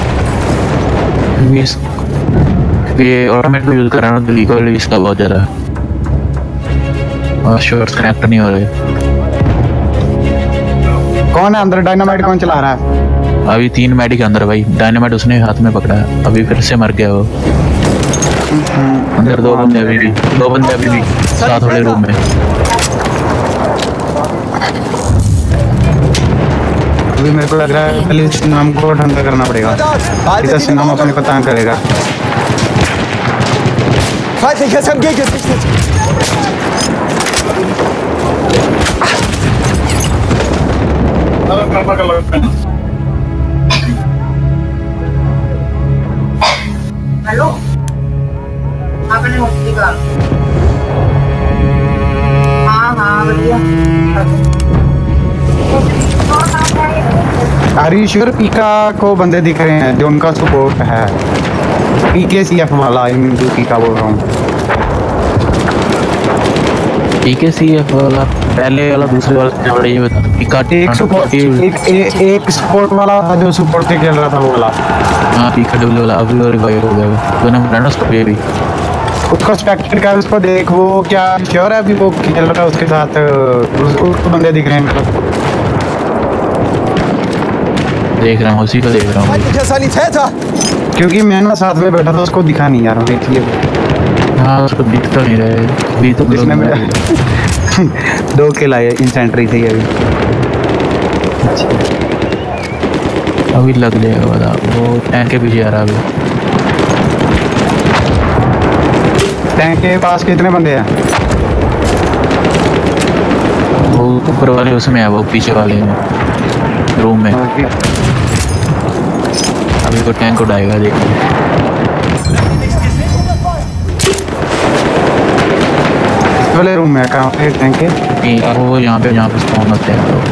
इस ये ऑटोमेटिक यूज कर रहा हूँ तो रिकॉइल इसका बहुत ज़्यादा और शॉट्स कनेक्ट नहीं हो रहे। कौन है अंदर? डायनामाइट कौन चला रहा है? अभी तीन मेडिक अंदर भाई डायनामाइट उसने हाथ में पकड़ा है अभी फिर से मर गया वो। अंदर दो बंदे अभी भी दो बंदे अभी भी साथ वाले रूम में। अभी मेरे को लग रहा है पहले सिनाम को ठंडा करना पड़ेगा। इधर सिनाम अपने को तंग करेगा। Feindliches M G gesichtet! Hello आपने मुक्ति का हाँ हाँ बढ़िया। आर यू श्योर पीका को बंदे दिख रहे हैं जो उनका सपोर्ट है? पीके सी एफ वाला आई मीन जो पीका बोल रहा हूँ। पीके सी एफ वाला पहले वाला दूसरे वाला बड़ा ये बता पीका एक सपोर्ट एक ए, एक सपोर्ट वाला था जो सपोर्ट से खेल रहा था वो वाला। हाँ पीका डब्ल्यू वाला अभी और रिवाइव हो गया दोनों रनर्स को भी उसको स्पेक्टेड कर, उसको देख, वो क्या श्योर है अभी वो खेल रहा है उसके साथ, उसको बंदे दिख रहे हैं मतलब। देख रहा हूँ, उसी को देख रहा हूँ, Feindlicher Sanitäter! क्योंकि मैं ना साथ में बैठा था, उसको दिखा नहीं यार इसलिए। हाँ उसको दिख तो नहीं रहे अभी तो इसने मेरा दो किल आए इंसेंट्री से ही अभी। अभी लग जाएगा बता, वो टैंक के पीछे आ रहा अभी। टैंक के पास कितने बंदे हैं? वो ऊपर वाले उसमें है, वो पीछे वाले में रूम में। अभी वो टैंक उड़ाएगा देखिए। वाले रूम में कहाँ पे टैंक है? वो यहाँ पे यहाँ पे स्पॉन होते हैं तो।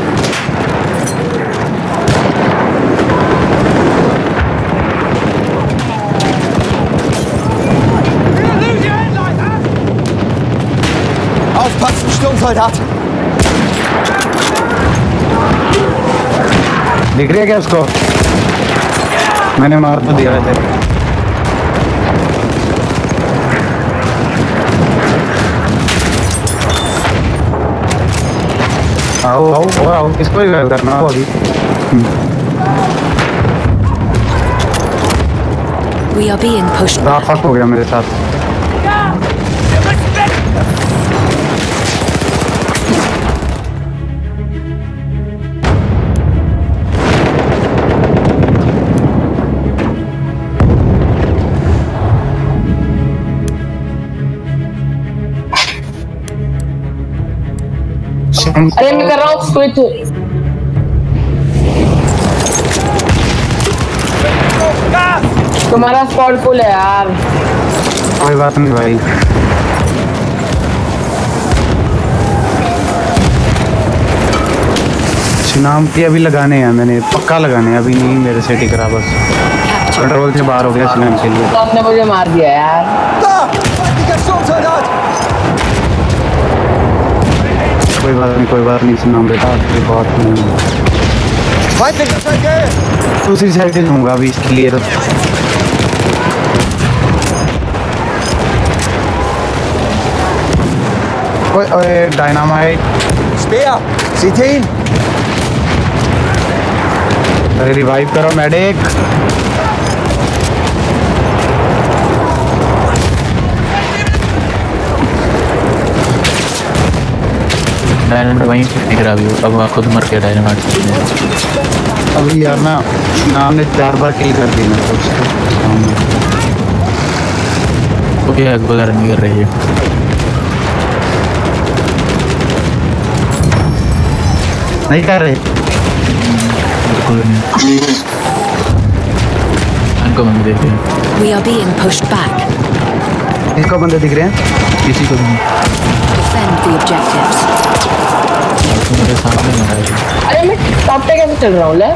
Aufpassen, Sturmsoldat! दिख रही है क्या उसको? मैंने मार तो दिया वैसे। आओ आओ आओ, किसको रिवाइव करना हो अभी? We are being pushed हाँ back. फक हो गया मेरे साथ। अरे मैं कर रहा हूँ स्विच। तुम्हारा स्पॉट फुल है यार। कोई बात नहीं भाई। नाम की अभी लगाने हैं, मैंने पक्का लगाने हैं, अभी नहीं मेरे से टिक रहा बस। कंट्रोल से बाहर हो गया स्लैम के लिए। तो आपने मुझे मार दिया यार। Da! Feindlicher Sturmsoldat! कोई बात नहीं, कोई बात नहीं सुनाम बेटा, आपकी बात नहीं। Feindlicher Tanke! दूसरी साइड से लूँगा अभी इसके लिए तो। ओए ओए dynamite. Speer! Seht ihr ihn? अरे रिवाइव करो मेडिक। डायनामाइट वहीं पे दिख रहा अभी, अब खुद मर गया डायनामाइट। अभी यार ना नाम ने चार बार किल कर दी मेरे को उसको। वो क्या वगैरह नहीं कर रही है। नहीं कर रहे। बिल्कुल नहीं। इनको बंद देते हैं। We are being pushed back. इसको बंदे दिख रहे हैं? किसी को नहीं। Defend the objectives. तो मेरे सामने मरा है। अरे मैं टॉप पे कैसे चल रहा हूँ ले?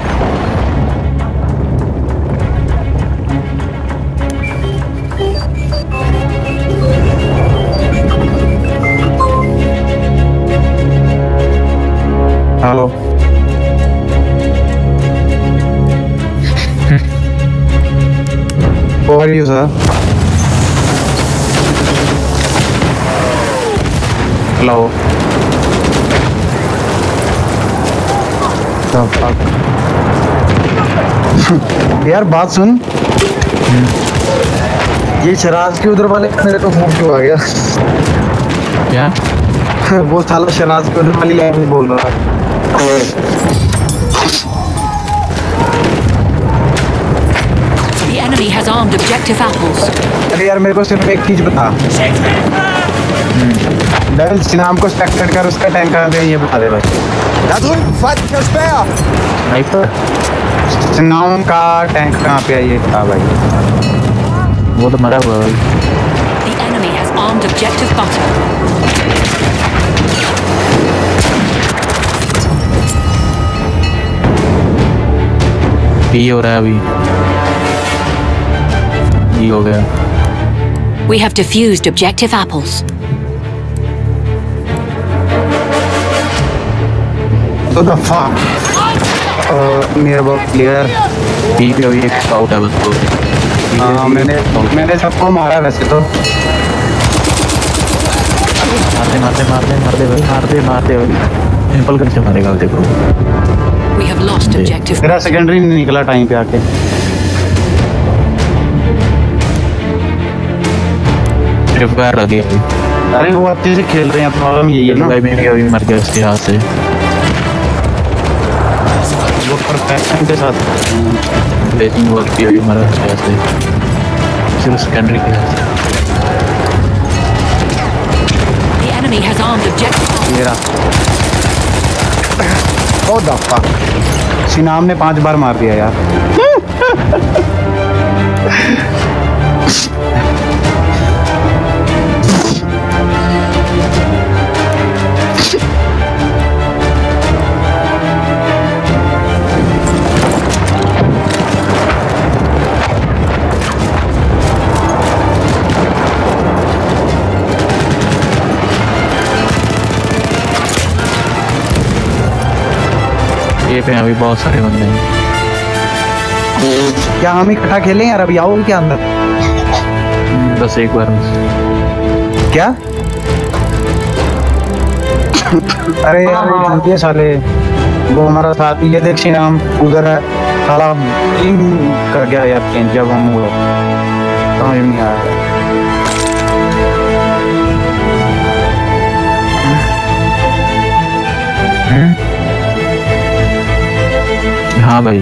Hello. How are you, sir? Hello. The fuck? यार बात सुन। ये शराज के उधर वाले मेरे को फोन क्यों आ गया? क्या? वो साला शराज के उधर वाली लैंग्वेज बोल रहा है। The enemy has armed objective apples. अरे यार मेरे को सिर्फ एक चीज बता। डबल सिनाम को स्पेक्टेड कर, उसका टैंक कहाँ पे है ये बता दे भाई। Da drüben, feindlicher Speer! Sniper? सिनाम का टैंक कहाँ पे है ये बता भाई। वो तो मरा हुआ है भाई। The enemy has armed objective butter. ये हो रहा है अभी। ये हो गया। We have defused objective apples. तो the fuck near about clear. B पे अभी एक आउट है बस तो। हाँ मैंने मैंने सबको मारा वैसे तो। मारते मारते मारते मारते भाई मारते मारते भाई सिंपल कैसे मारेगा देखो। We have lost objective. तेरा सेकेंडरी नहीं निकला टाइम पे आके। प्रिपेयर लगे अभी। अरे वो अच्छे से खेल रहे हैं, प्रॉब्लम यही है ना। भाई मैं भी अभी मर गया उसके हाथ से। वो परफेक्शन के साथ ब्लेजिंग वर्क भी अभी मरा उसके हाथ से, सिर्फ सेकेंडरी के हाथ से। The enemy has armed objective. मेरा What the fuck? सिनाम ने पांच बार मार दिया यार। ये पे अभी बहुत सारे बंदे हैं। क्या हम इकट्ठा खेलें यार? अभी आओ क्या अंदर? बस एक बार बस। क्या? अरे यार ये साले वो हमारा साथ ये देख सिनाम उधर है साला टीम कर गया यार चेंज जब हम वो समझ नहीं आया। हाँ भाई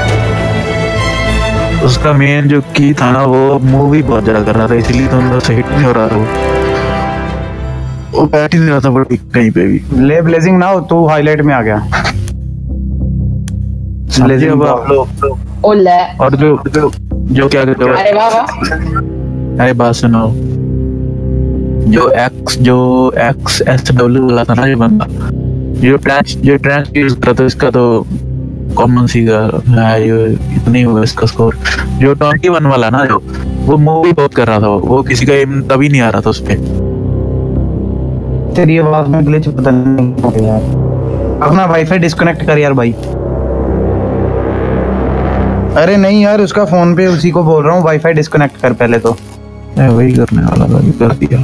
उसका मेन जो की था ना वो मूवी बहुत ज्यादा कर रहा था, इसलिए तो अंदर से हिट नहीं हो रहा था। वो वो बैठ ही नहीं रहा था बड़ी कहीं पे भी। ले ब्लेजिंग ना हो तू हाईलाइट में आ गया। समझे अब आप लोग। ओ ले और जो जो, जो क्या कहते हो, अरे वाह वाह अरे बात सुनो, जो एक्स जो एक्स एस डब्ल्यू वाला था ना ये बंदा, जो ट्रैश जो ट्रैश यूज करता था, इसका तो कॉमन सी है ये इतनी हुआ इसका स्कोर। जो ट्वेंटी वन वाला ना जो वो मूवी बहुत कर रहा था, वो, वो किसी का एम तभी नहीं आ रहा था उस पे। तेरी आवाज में ग्लिच पता नहीं हो गया यार। अपना वाईफाई डिस्कनेक्ट कर यार भाई। अरे नहीं यार उसका फोन पे उसी को बोल रहा हूँ वाईफाई डिस्कनेक्ट कर पहले तो। मैं वही करने वाला था, कर दिया।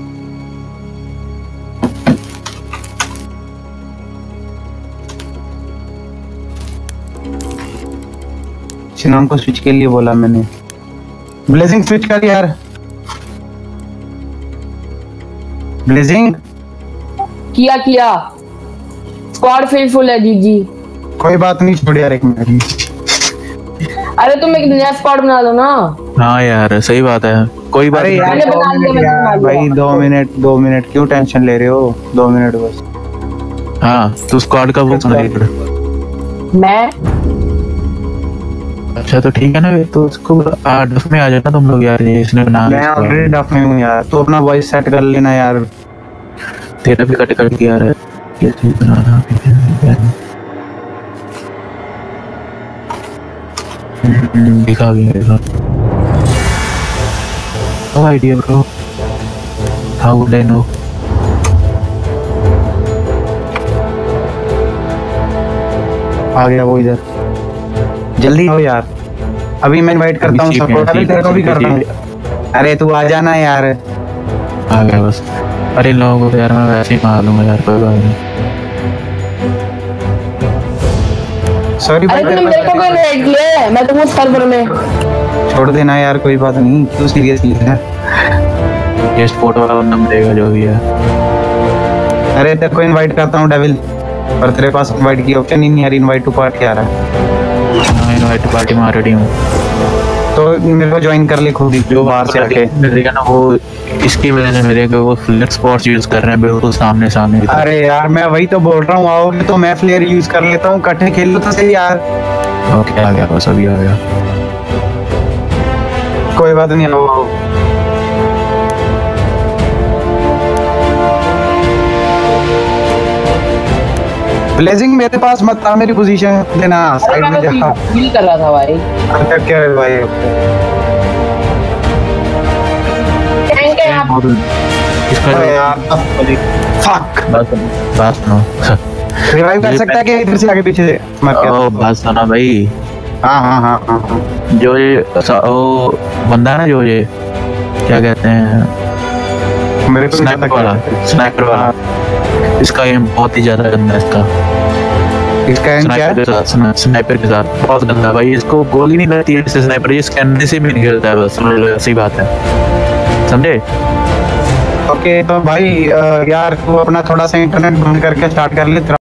सिनाम को स्विच के लिए बोला मैंने। ब्लेजिंग स्विच कर यार। ब्लेजिंग किया किया स्क्वाड फेलफुल है जी जी। कोई बात नहीं छोड़ यार एक मिनट। अरे तुम एक नया स्क्वाड बना लो ना। हाँ यार सही बात है, कोई बात अरे नहीं। यार मैंने दो बना लिया, मिनट मैंने बना यार लिया। भाई दो मिनट दो मिनट क्यों टेंशन ले रहे हो? दो मिनट बस। हाँ तू स्क्वाड का वो बना लिया। मैं अच्छा तो ठीक है ना, तो उसको डफ में आ जाना तुम लोग यार, ये इसने बना मैं ऑलरेडी डफ में हूँ यार, तो अपना वॉइस सेट कर लेना यार। तेरा भी कट कट किया है, ये चीज बनाना दिखा गया। No idea bro, how would I know? आ गया वो इधर, जल्दी हो यार। अभी मैं इनवाइट करता हूँ सबको, अभी तेरे को भी करता हूँ। अरे तू आ जाना यार। आ गया बस। अरे लोगों को तो यार मैं वैसे ही मार लूंगा यार, कोई बात नहीं। सॉरी भाई अरे तुम मेरे को क्यों रेड किए? मैं तो हूँ सर्वर में। छोड़ देना यार, कोई बात नहीं, क्यों सीरियस नहीं है। ये स्पोर्ट वाला बंदा मिलेगा जो भी है। अरे तेरे को इनवाइट करता हूँ डेविल, पर तेरे पास इनवाइट की ऑप्शन ही नहीं यार। इनवाइट टू पार्टी आ रहा है। हाँ इनवाइट पार्टी में ऑलरेडी हूँ, तो मेरे को ज्वाइन कर ले खुद ही, जो बाहर से आके। देखा ना वो इसकी वजह से मेरे को वो फ्लेक्स स्पॉट्स यूज कर रहे हैं बिल्कुल सामने सामने। अरे यार मैं वही तो बोल रहा हूँ, आओगे तो मैं फ्लेयर यूज कर लेता हूँ, इकट्ठे खेल लो तो सही यार। ओके आ गया बस, अभी आ गया। कोई बात नहीं, आओ आओ। ब्लेजिंग मेरे पास मत आ, मेरी पोजीशन देना साइड में जा। फील कर रहा था भाई। अच्छा क्या है भाई? टैंक है यहाँ पे। इसका अरे यार फक, बात बात सुनो। रिवाइव कर सकता है क्या इधर से आगे पीछे से? मत कर। ओ बात सुनो भाई, हाँ हाँ हाँ हाँ हाँ। जो ये सा- वो बंदा है ना, जो ये क्या कहते हैं मेरे को स्नाइपर वाला, स्नाइपर वाला। इसका एम बहुत ही ज्यादा गंदा है इसका। इसका एम क्या स्नाइपर है? के साथ, स्ना- स्नाइपर के साथ बहुत गंदा भाई। इसको गोली नहीं लगती है इससे, स्नाइपर ये स्कैनर से भी निकलता है बस, समझ लो ऐसी बात है, समझे? ओके तो भाई अ, यार तू अपना थोड़ा सा इंटरनेट बंद करके स्टार्ट कर ले।